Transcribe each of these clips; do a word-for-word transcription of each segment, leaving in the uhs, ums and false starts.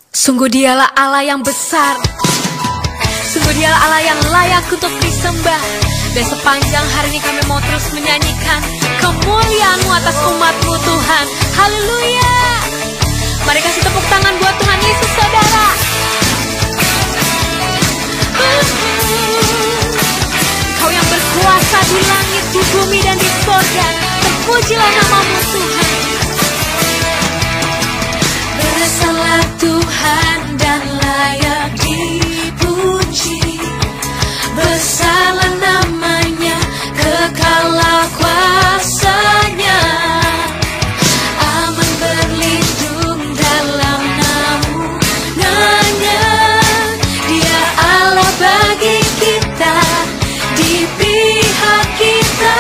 Sungguh dialah Allah yang besar, sungguh dialah Allah yang layak untuk disembah. Dan sepanjang hari ini kami mau terus menyanyikan kemuliaan-Mu atas umat-Mu Tuhan. Haleluya. Mari kasih tepuk tangan buat Tuhan Yesus, saudara. Kau yang berkuasa di langit, di bumi dan di sorga, terpujilah nama-Mu Tuhan. Besarlah Tuhan dan layak dipuji, besarlah namanya, kekallah kuasanya. Aman berlindung dalam namungannya. Dia Allah bagi kita, di pihak kita.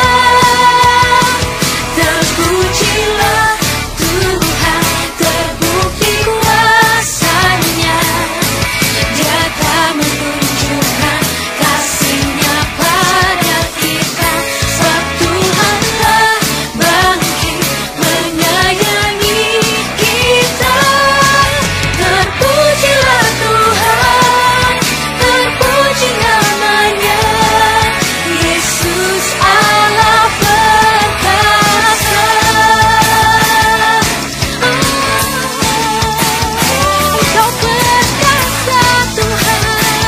Terpujilah Tuhan, terbukti kuasanya. Dia akan menunjukkan kasih-Nya pada kita. Sebab Tuhanlah bangkit menyayangi kita. Terpujilah Tuhan, terpuji namanya, Yesus Allah perkasa. Engkau perkasa Tuhan.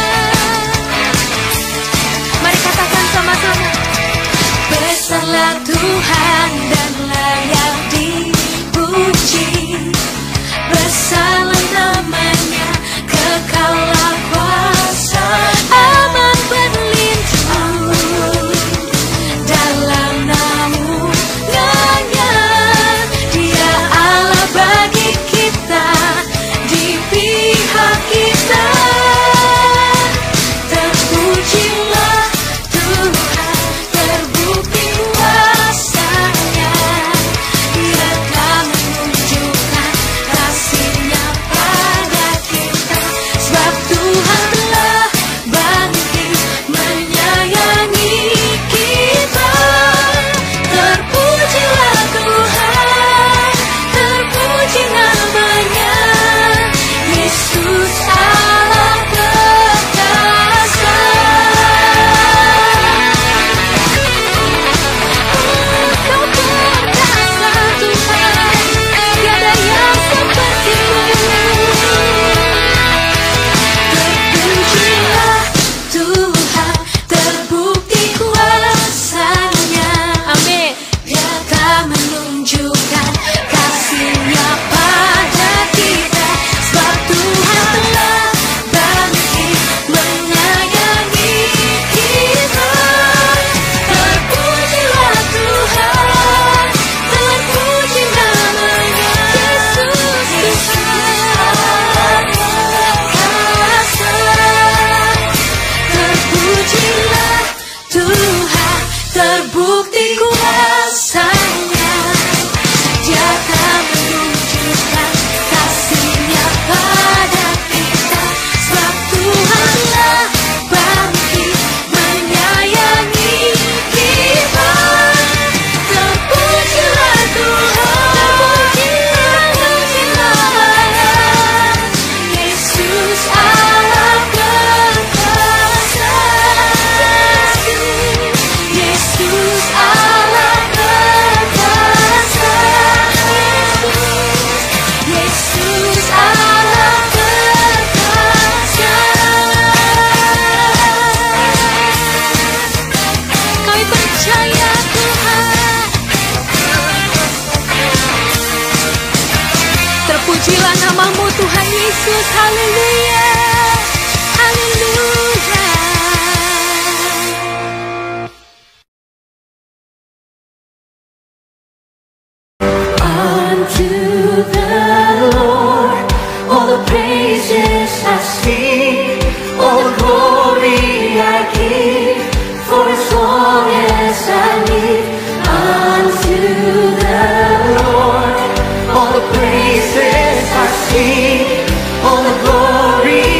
Mari katakan sama-sama. Besarlah Tuhan dan layak dipuji, besarlah namanya, kekallah kuasa. Aman berlindung dalam namungannya. Dia Allah bagi kita, di pihak kita. Terpujilah Tuhan, terbukti kuasanya. Dia akan menunjukkan kasih-Nya pada kita. Sebab Tuhan telah bangkit menyayangi kita. Terpujilah Tuhan, terpuji namanya, Yesus Allah perkasa. Engkau perkasa Tuhan, tiada yang seperti-Mu. Terpujilah Tuhan, terbukti kuasanya. Amin. Dia akan menunjukkan kasih-Nya pada kita. Sebab Tuhan telah bangkit menyayangi kita. Terpujilah Tuhan, terpuji namanya, Yesus Tuhan perkasa. Terpujilah Tuhan, terbukti kuasanya. Dia akan menunjukkan kasih-Nya pada kita. Sebab Tuhanlah bangkit menyayangi kita. Terpujilah Tuhan, terpuji namanya, Yesus Allah perkasa. Yesus Allah perkasa. Yesus Allah perkasa. Kami percaya Tuhan. Terpujilah nama-Mu Tuhan Yesus. Haleluya. Haleluya. Unto the Lord, all the praises I sing, all the glory I give, for as long as I live. Unto the Lord, all the praises I sing, all the glory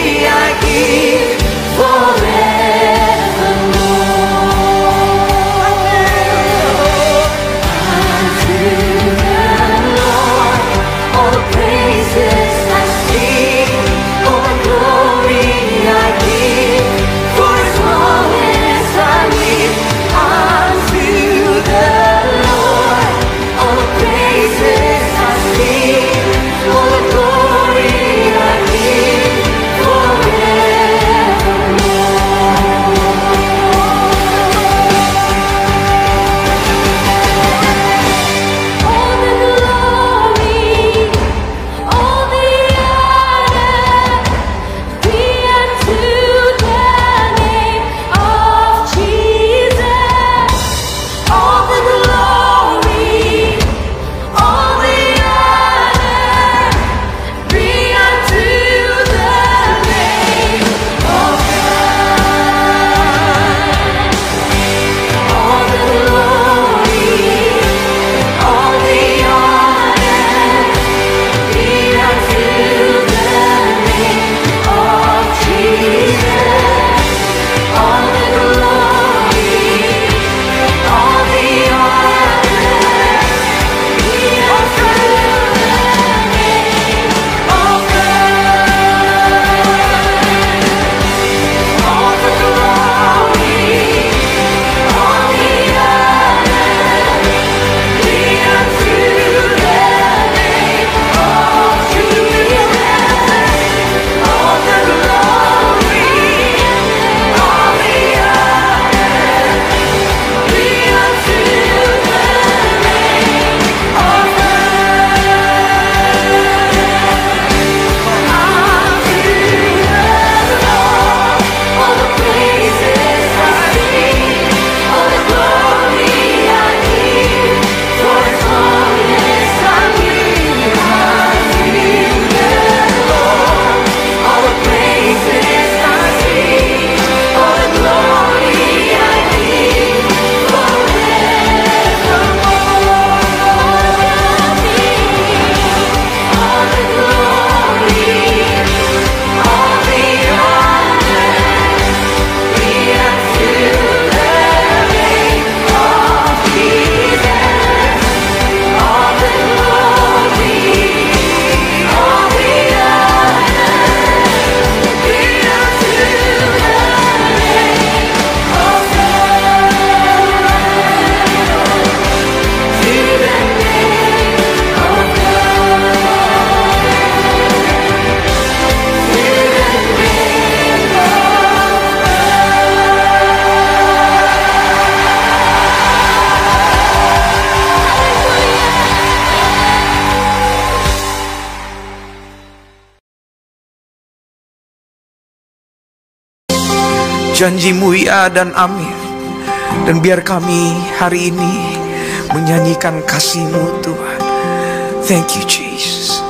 janji-Mu ya dan amin. Dan biar kami hari ini menyanyikan kasih-Mu Tuhan. Thank you Jesus.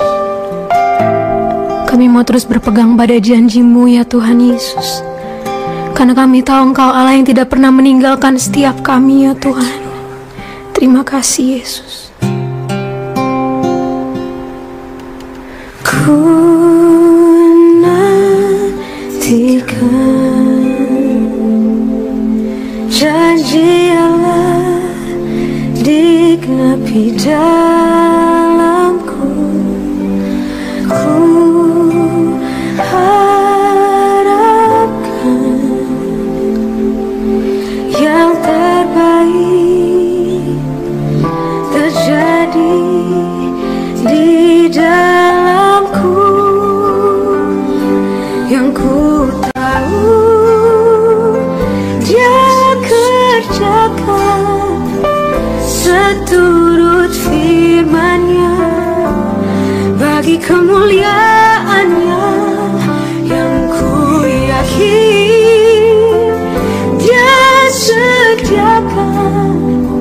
Kami mau terus berpegang pada janji-Mu ya Tuhan Yesus, karena kami tahu Engkau Allah yang tidak pernah meninggalkan setiap kami ya Tuhan. Terima kasih Yesus. Ku nantikan janji Allah digenapi dalamku. Ku harapkan yang terbaik terjadi di dalamku. Yang ku tahu Dia kerjakan seturut firman-Nya bagi kemuliaan-Nya. Yang ku yakin Dia sediakan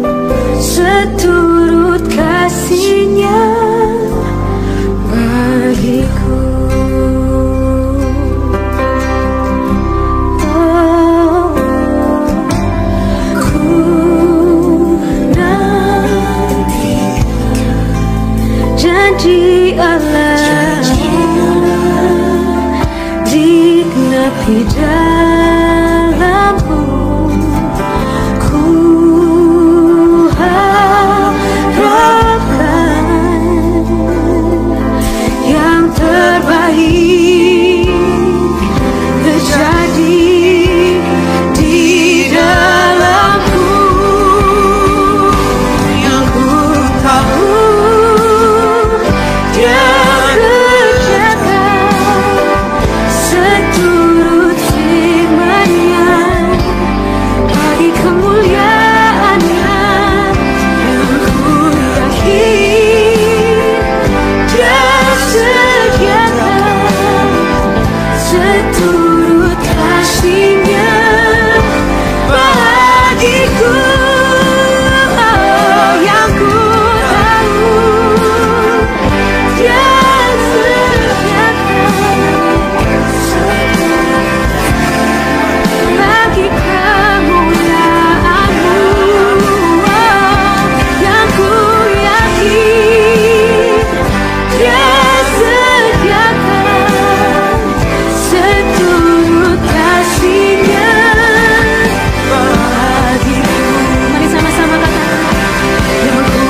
seturut kasih-Nya bagiku. Oh, ku nantikan janji Allah digenapi dalamku. Ku harapkan yang terbaik terjadi di dalamku. Yang ku tahu Dia kerjakan seturut firman-Nya bagi kemuliaan-Nya. Yang ku yakin Dia sediakan seturut kasih-Nya bagiku. Oh, yang ku tahu Dia bagi kemuliaan-Mu. Oh, yang ku yakin Dia sediakan seturut kasih-Nya bagiku. Mari sama-sama katakan. Yang ku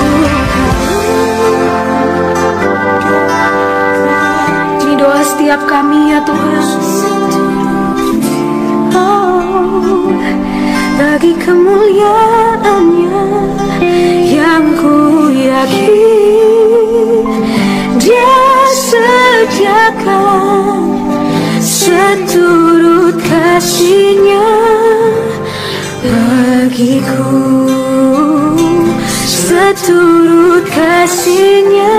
tahu. Ini doa setiap kami ya Tuhan. Oh, bagi kemuliaan-Nya. Yang ku yakin Dia sediakan seturut kasih-Nya bagiku. Seturut kasih-Nya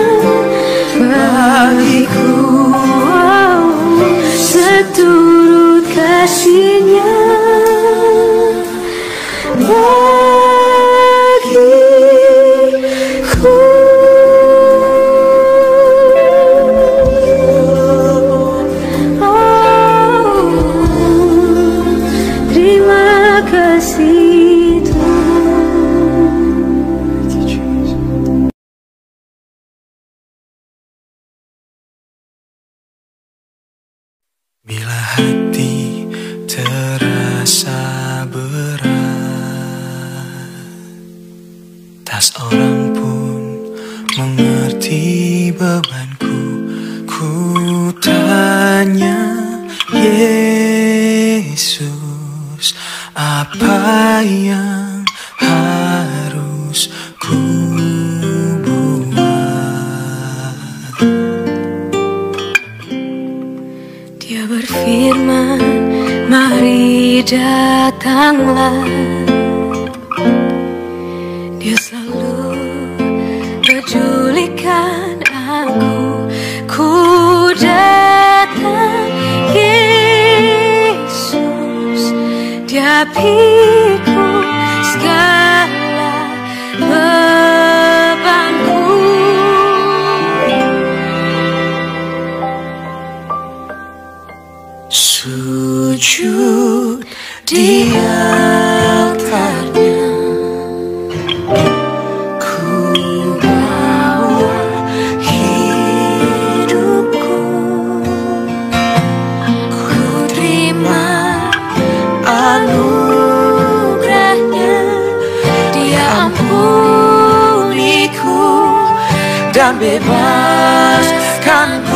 bagiku. Oh, seturut kasih-Nya bagiku. Oh, terima kasih Tuhan. Bila hati terasa berat, tak seorang pun mengerti bebanku. Ku tanya Yesus, apa yang harus ku buat? Dia berfirman, mari datanglah. Dia selalu pedulikan aku. Ku datang Yesus, resapiku segala bebanku. Sujud di altarnya, ku bawa hidupku, ku terima anugerahnya. Dia ampuniku dan bebaskanku.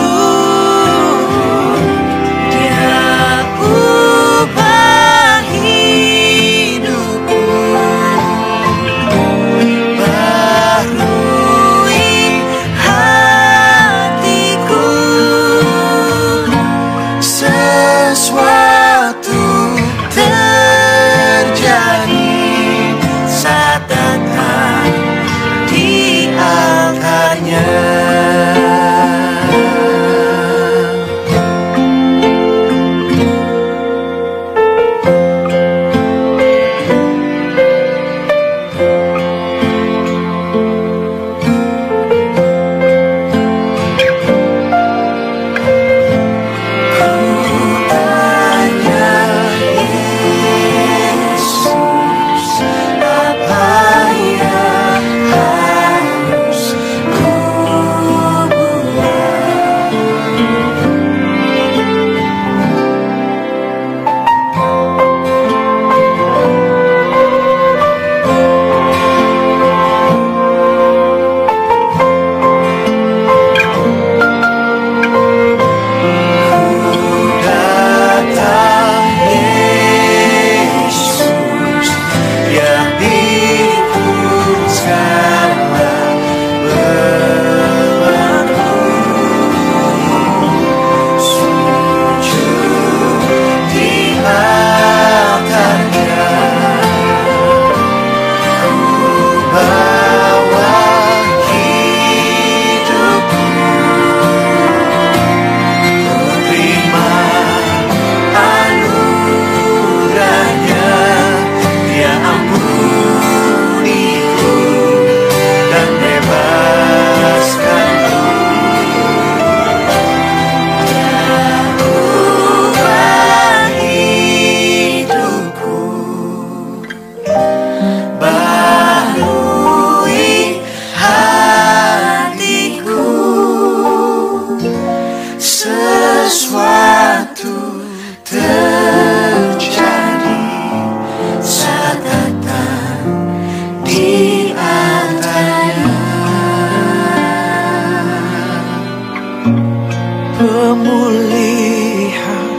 Pemulihan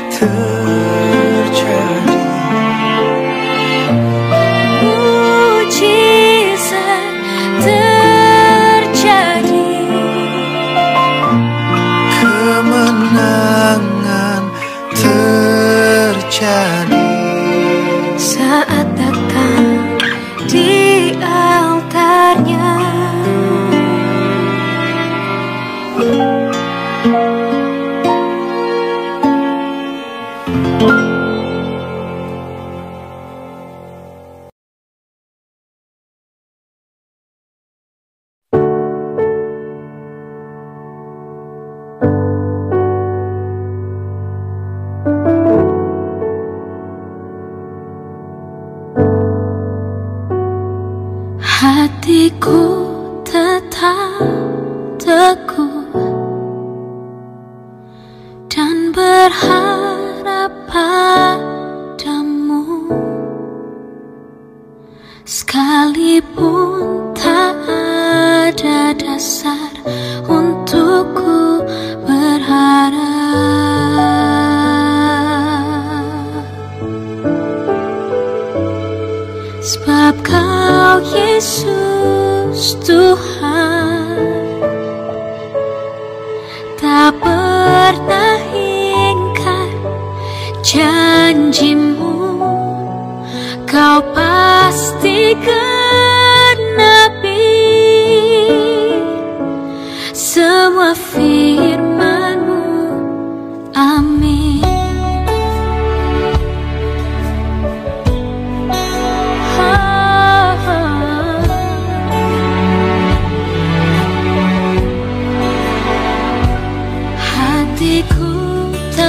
terjadi, mujizat terjadi, kemenangan terjadi saat datang di altarnya. Hatiku tetap teguh dan berharap padamu, sekalipun tak ada dasar untukku berharap, sebab Kau Yesus Tuhan tak pernah ingkar janjimu, Kau pasti genapi semua firman-Mu. Amin.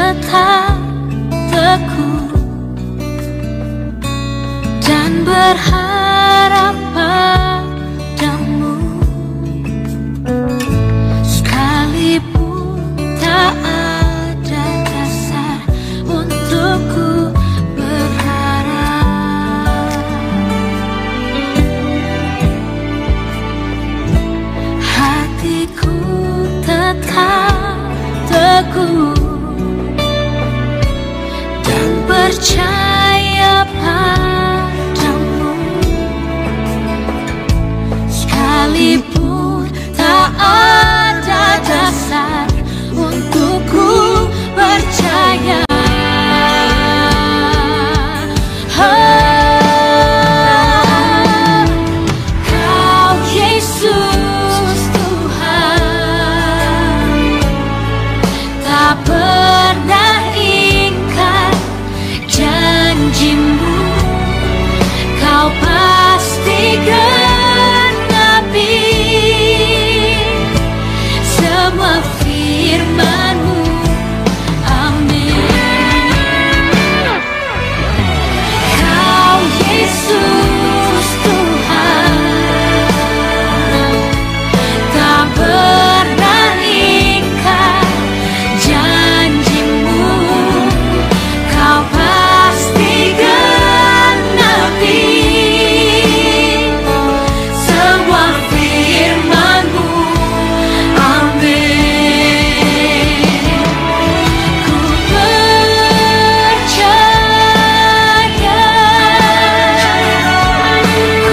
tetap teguh dan berharap padamu, sekalipun tak ada dasar untukku berharap. Hatiku tetap teguh dan percaya padamu, sekalipun tak ada dasar untukku percaya. Kau Yesus Tuhan, tak pernah ingkar janjimu, kau pasti genapi semua firman-Mu. Amin. Kau Yesus Tuhan, tak pernah ingkar janjimu, kau pasti genapi semua firman-Mu. Amin. Ku percaya, ku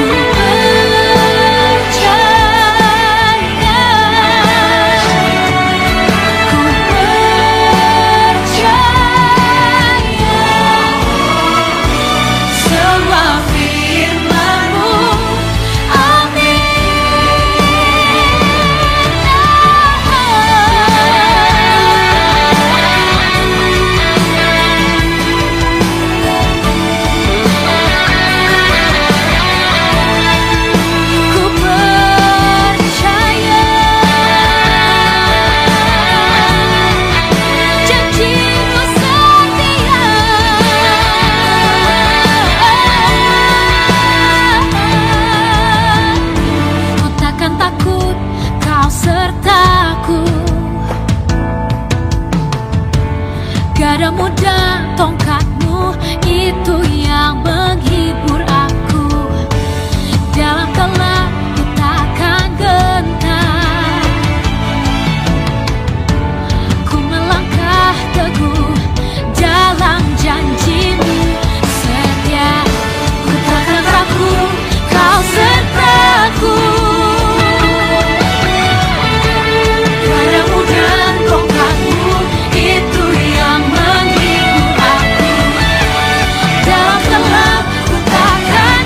percaya, semua firman-Mu. Ku percaya janji-Mu setia. Ku takkan takut, Kau sertaku. Gadamu dan tongkat-Mu itu yang menghibur aku. Dalam gelap ku takkan gentar, ku melangkah teguh dalam janji-Mu setia. Ku takkan takut, Kau sertaku. Gadamu dan tongkat-Mu itu yang menghibur aku. Dalam gelap ku takkan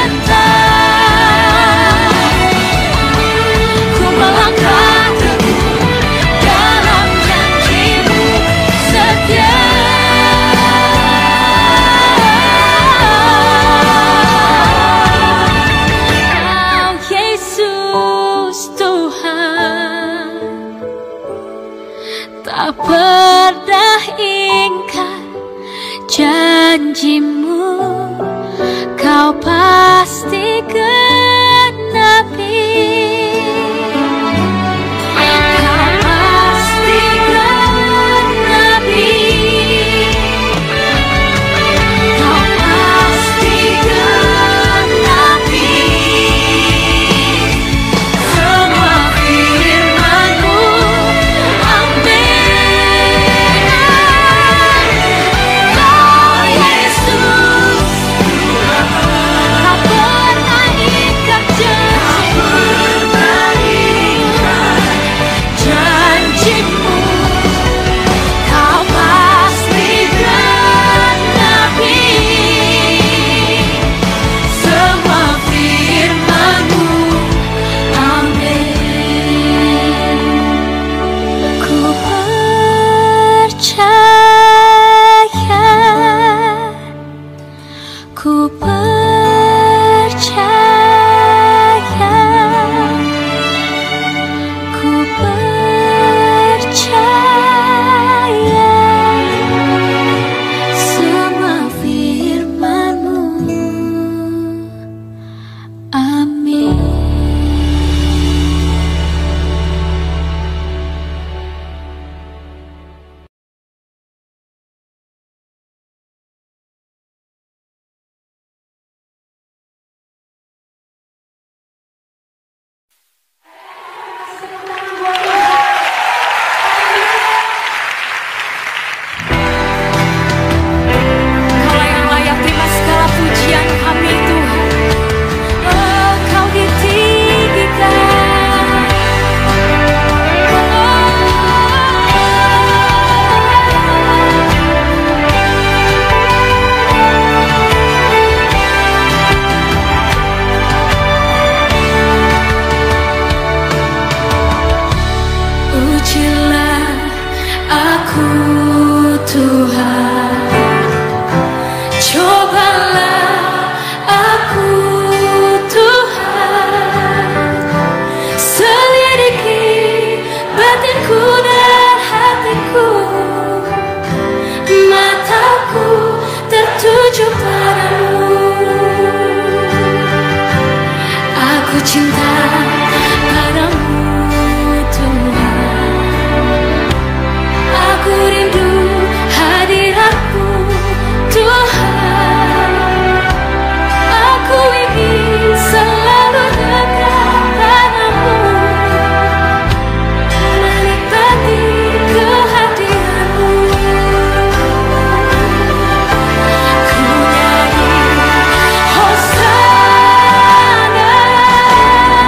gentar, ku melangkah teguh dalam janji-Mu setia. Kau Yesus Tuhan, tak pernah ingkar janji-Mu, Kau pasti genapi. Kau pasti genapi. Kau pasti genapi semua firman-Mu. Amin. Kau Yesus, tak pernah ingkar janji-Mu, aku Tuhan, cobalah aku Tuhan, selidiki batinku dan hatiku, mataku tertuju padamu. Aku cinta padamu Tuhan, aku rindu hadiratmu Tuhan, aku ingin selalu dekat padamu, menikmati kehadiranmu. Ku nyanyi Hosana,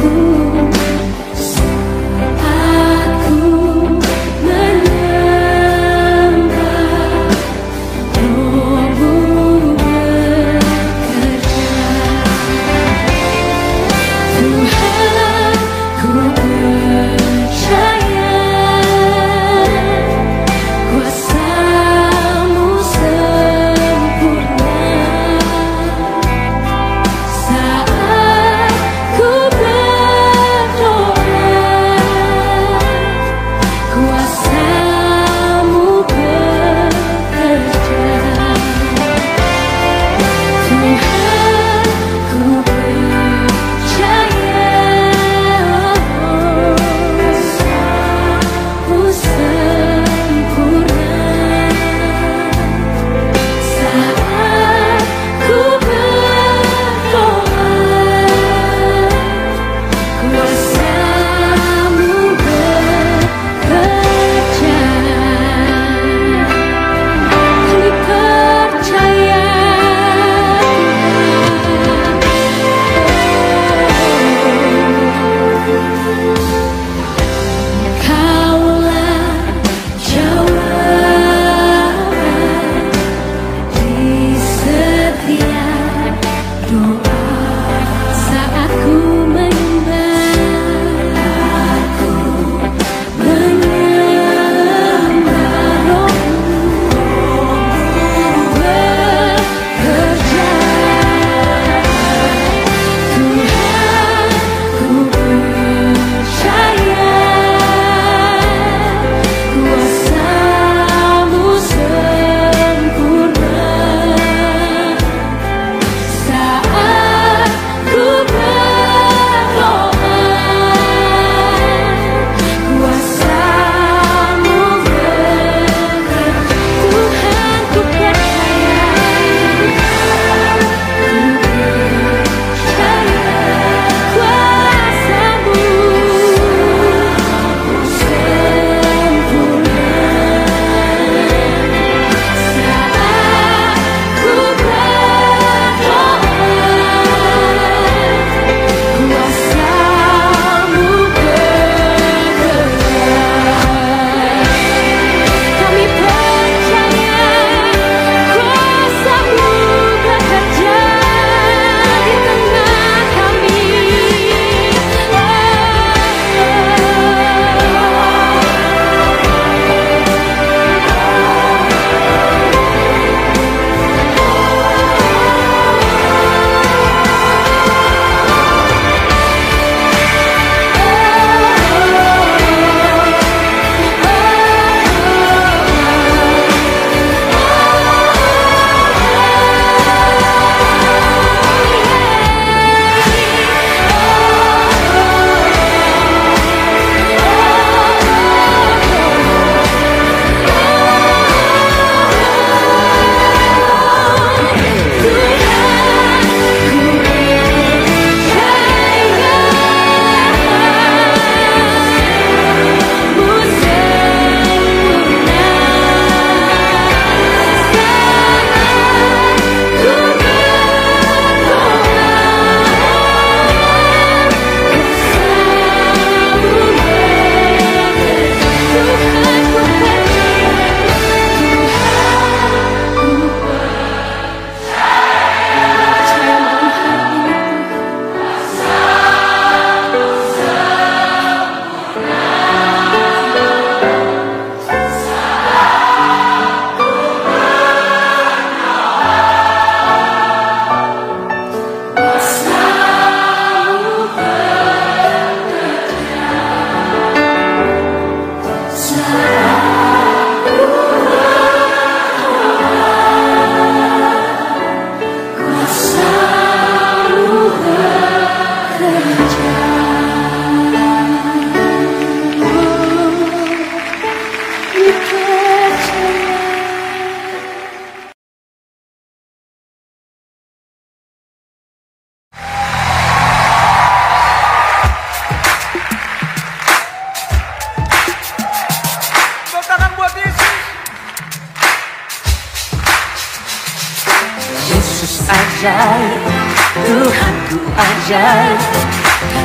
ajaib, Tuhanku ajaib, kasih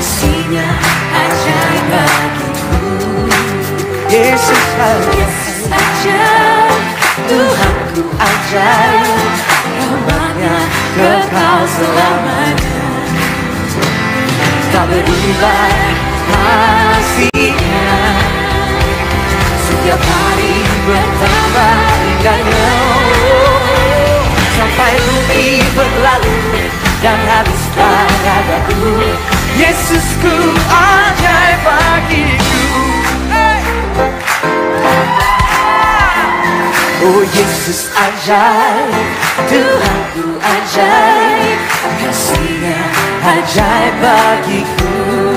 Sebabnya ajaib bagiku. Yesus ajaib, Yesus ajaib, Tuhanku ajaib, rahmatnya kekal selamanya. Tak berubah kasihnya, setiap hari bertambah indahnya. Sampai bumi berlalu dan habislah ragaku, Yesusku ajaib bagiku. Hey! Oh Yesus ajaib, Tuhanku ajaib, kasihnya ajaib bagiku.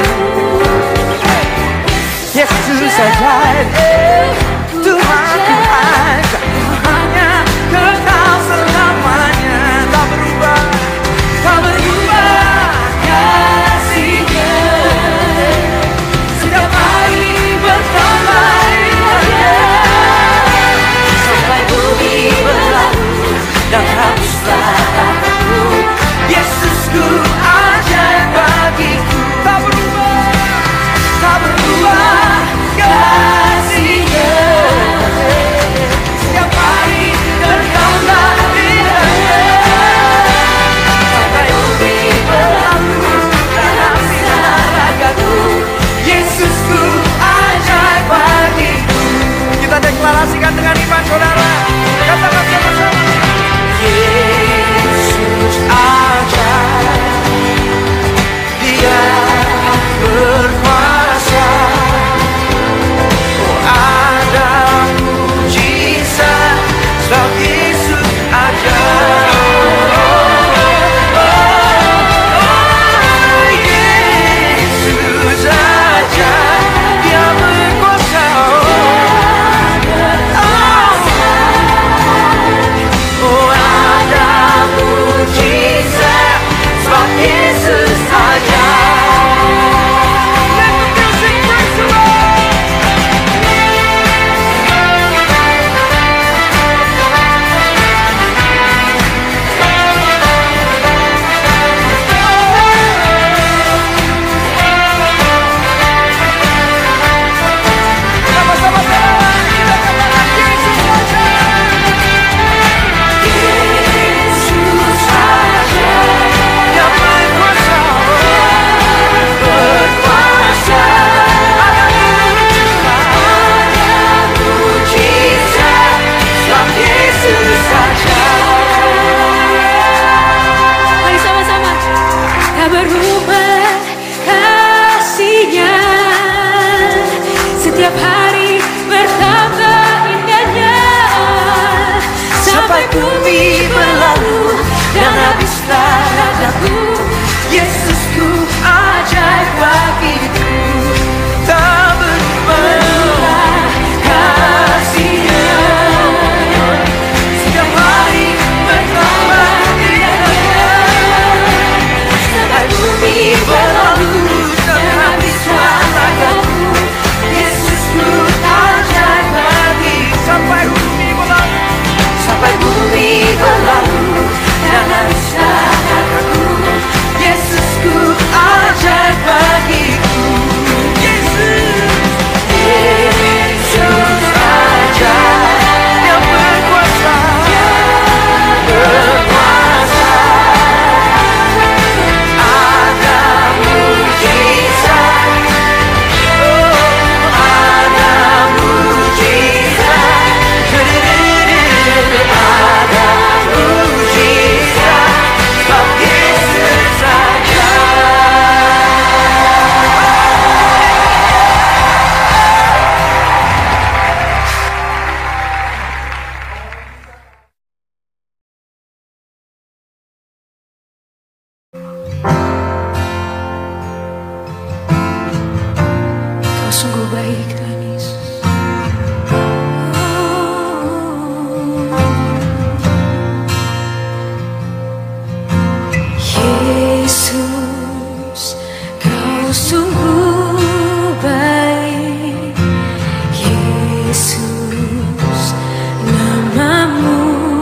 Yesus ajaib, Tuhanku ajaib, hanya kekal selamanya. Tak berubah, tak berubah kasihnya, setiap hari bertambah indahnya. Sampai bumi berlalu dan habislah ragaku, Yesusku ajaib bagiku. Tak berubah, tak berubah kasihnya, setiap hari bertambah indahnya. Sampai bumi berlalu dan habislah ragaku, Yesusku ajaib bagiku. kita deklarasikan dengan iman saudara. Katakan sama-sama. Yesus ajaib, Dia berkuasa. Oh ada mujizat, sebab Yesus ajaib. Oh Yesus ajaib, Dia berkuasa. Oh ada mujizat, sebab Yesus ajaib. Let the music praise the Lord. Sama-sama saudara, kita katakan Yesus ajaib. Yesus ajaib, Dia berkuasa. berkuasa. Ada mujizat, sebab Yesus ajaib. Mari sama-sama. Tak berubah kasihnya, setiap hari bertambah indahnya. Sampai bumi berlalu dan habislah ragaku, Yesusku ajaib bagiku. Tak berubah kasihnya, setiap hari bertambah indahnya. Sampai bumi berlalu dan habislah ragaku, Yesusku ajaib bagiku. Sampai bumi berlalu, Sampai bumi berlalu dan habislah ragaku, Yesusku ajaib bagiku. Yesus, Yesus ajaib, Dia berkuasa. berkuasa. Ada mujizat, oh ada mujizat. Ada mujizat, sebab Yesus Kau sungguh baik Tuhan Yesus. Yesus, Kau sungguh baik. Yesus, namamu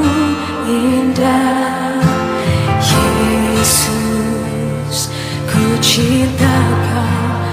indah. Yesus, ku cinta Kau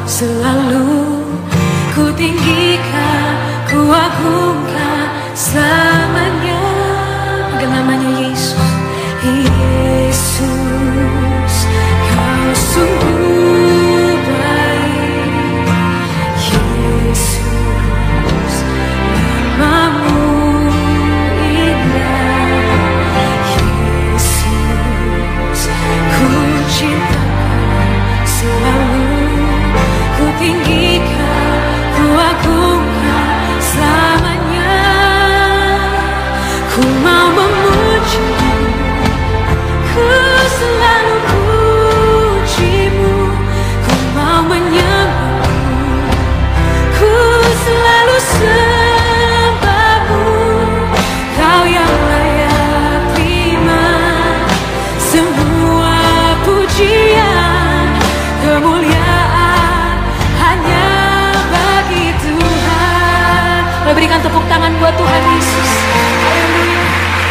berikan tepuk tangan buat Tuhan Yesus. Haleluya.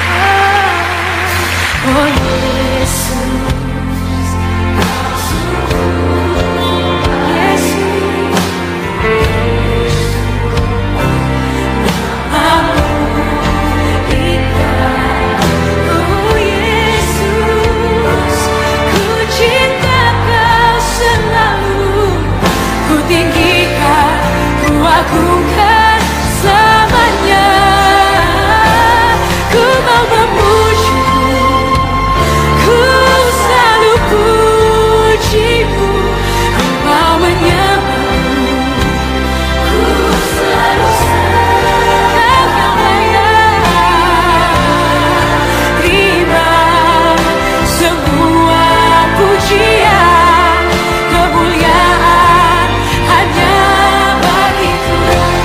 Oh Yesus, agungkan selamanya. Ku mau memuji-Mu, ku selalu puji-Mu, ku mau menyembah-Mu, ku selalu sembah Kau layak. Terima semua pujian, kemuliaan hanya bagi Tuhan.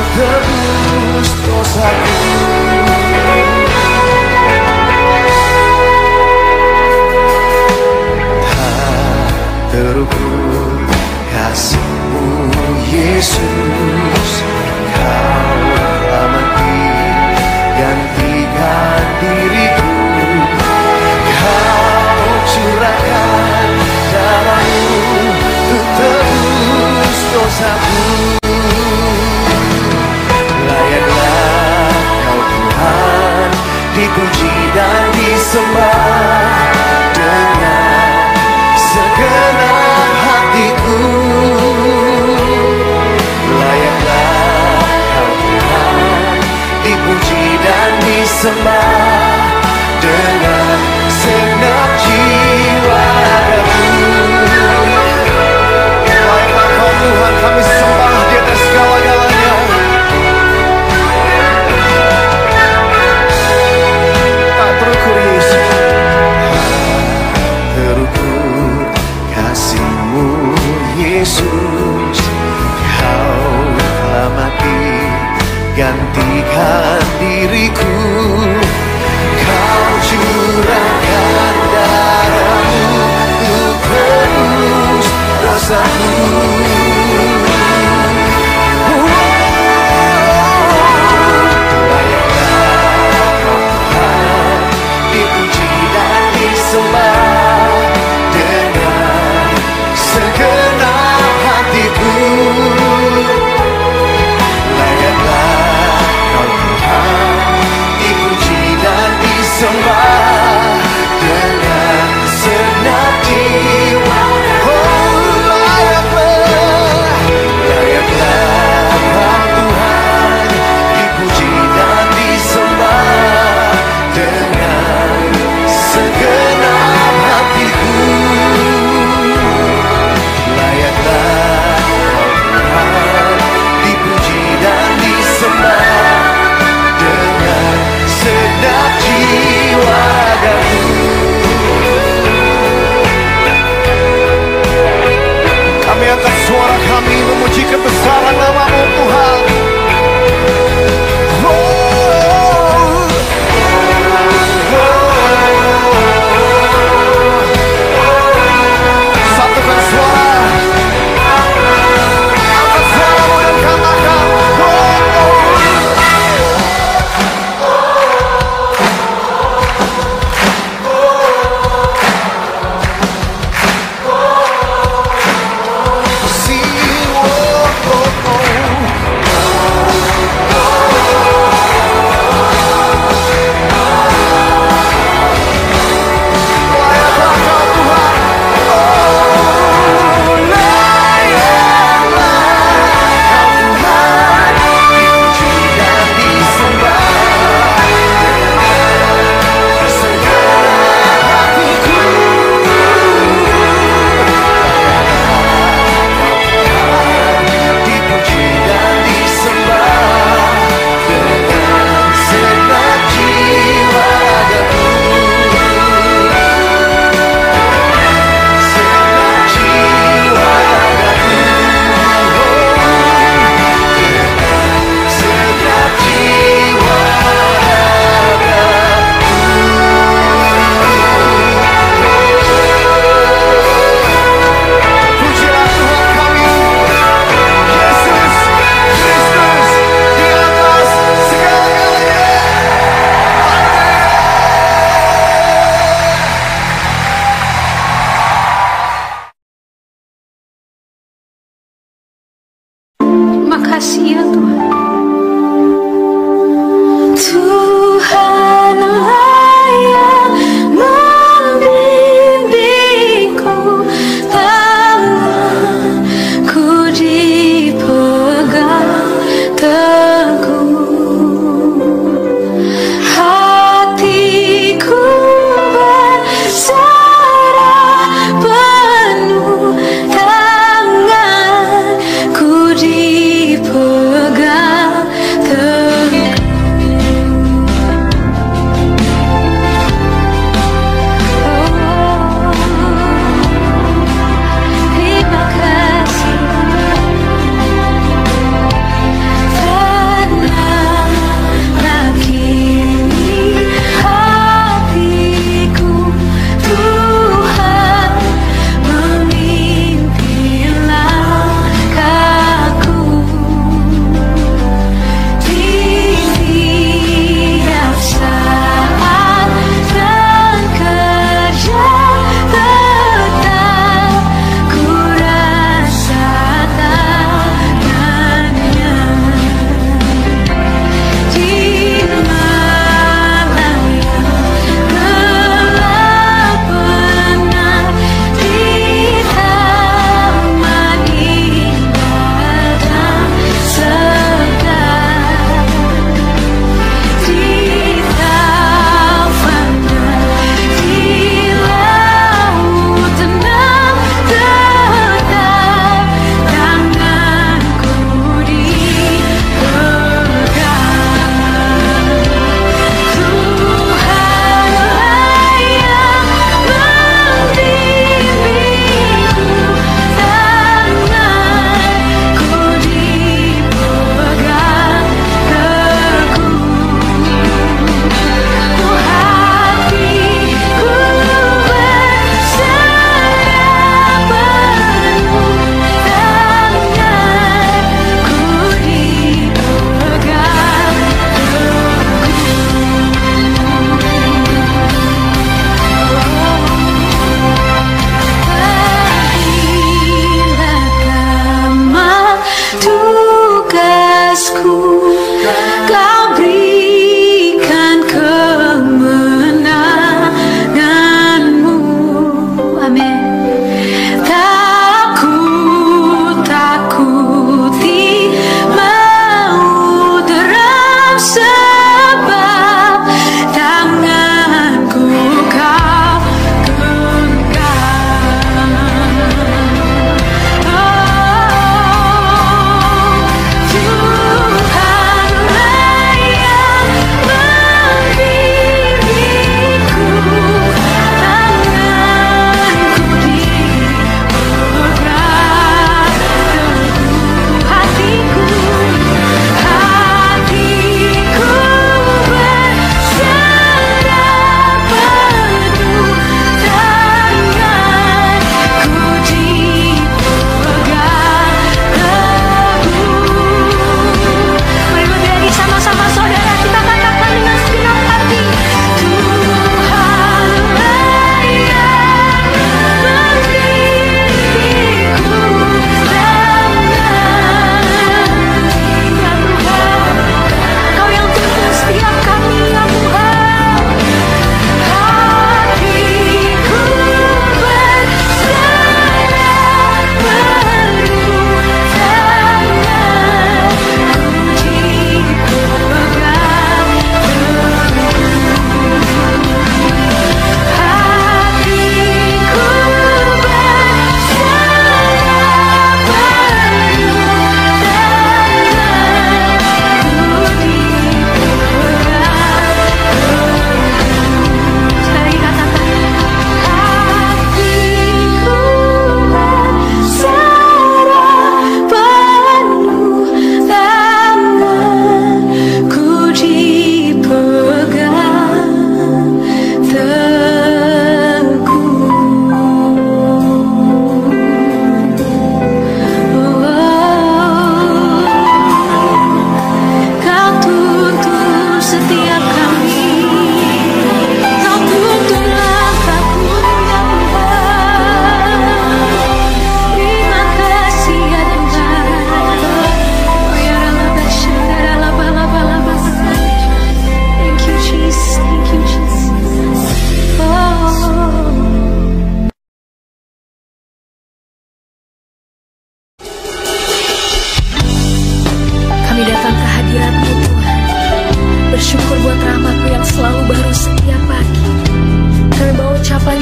tebus dosaku. Tak terukur kasih-Mu Yesus, Kau telah mati gantikan diriku. Kau curahkan darah-Mu untuk tebus dosaku. Layaklah Kau Tuhan dipuji dan disembah dengan segenap hatiku. Layaklah Kau Tuhan dipuji dan disembah dengan segenap jiwa raga. Layaklah Kau Tuhan kami sembah di atas segala-galanya. Tak terukur Yesus, tak terukur kasih-Mu Yesus, Kau telah mati gantikan diriku. Kau curahkan darah-Mu untuk tebus dosaku. Layaklah Kau Tuhan dipuji dan disembah dengan segenap hatiku. Layaklah Kau Tuhan dipuji dan disembah dengan segenap jiwa. Oh, layaklah, layaklah Kau Tuhan dipuji dan disembah dengan segenap hatiku. Layaklah Kau Tuhan dipuji dan disembah dengan segenap jiwa ragaku. Kami angkat suara kami memuji kebesaran nama-Mu Tuhan. Oh, satukan suara, angkat suara-Mu dan katakan, sing, oh, oh, oh. Layaklah Kau Tuhan, oh, layaklah Kau Tuhan dipuji dan disembah dengan segenap hatiku. Dipuji dan disembah dengan segenap jiwa ragaku. Segenap jiwa ragaku. Segenap jiwa ragaku. Pujilah Tuhan kami, Yesus Kristus di atas segala-galanya. Makasih ya Tuhan. Tuhanlah yang membimbingku, tanganku dipegang teguh, hatiku berserah penuh, tanganku dipegang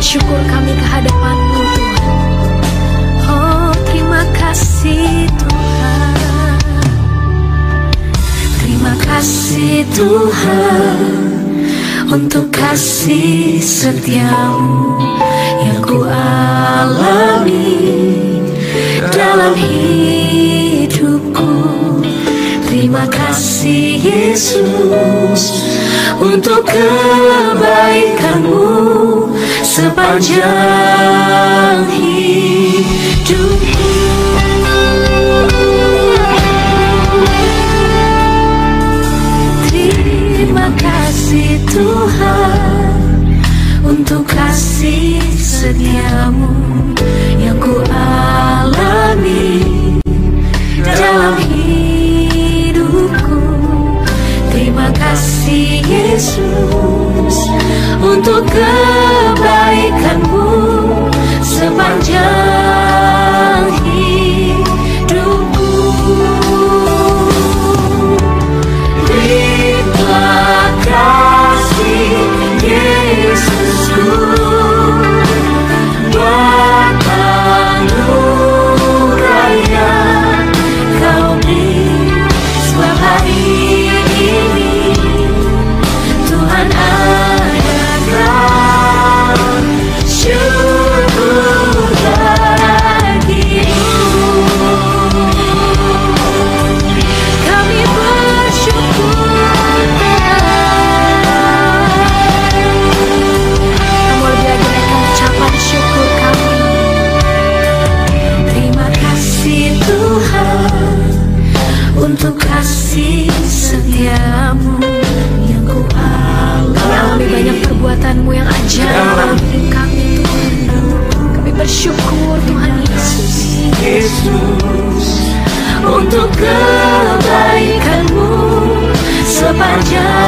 bersyukur kami ke hadapan-Mu Tuhan. Oh, terima kasih Tuhan. Terima kasih Tuhan untuk kasih setia-Mu yang ku alami dalam hidupku. Terima kasih Yesus untuk kebaikan-Mu sepanjang hidupku. Terima kasih Tuhan untuk kasih setia-Mu yang ku alami dalam hidupku. Terima kasih Yesus untuk kebaikan-Mu sepanjang hidupku. Terima kasih Yesusku buat anugerah yang Kau beri. Sebab hari ini Tuhan adalah syukur bagimu. Kami bersyukur Kamu lebih lagi naikkan ucapan syukur kami. Terima kasih Tuhan untuk kasih setia-Mu yang ku alami. Banyak perbuatan-Mu yang ajaib dalam hidup kami Tuhan. Kami bersyukur Tuhan Yesus, Yesus untuk kebaikan-Mu sepanjang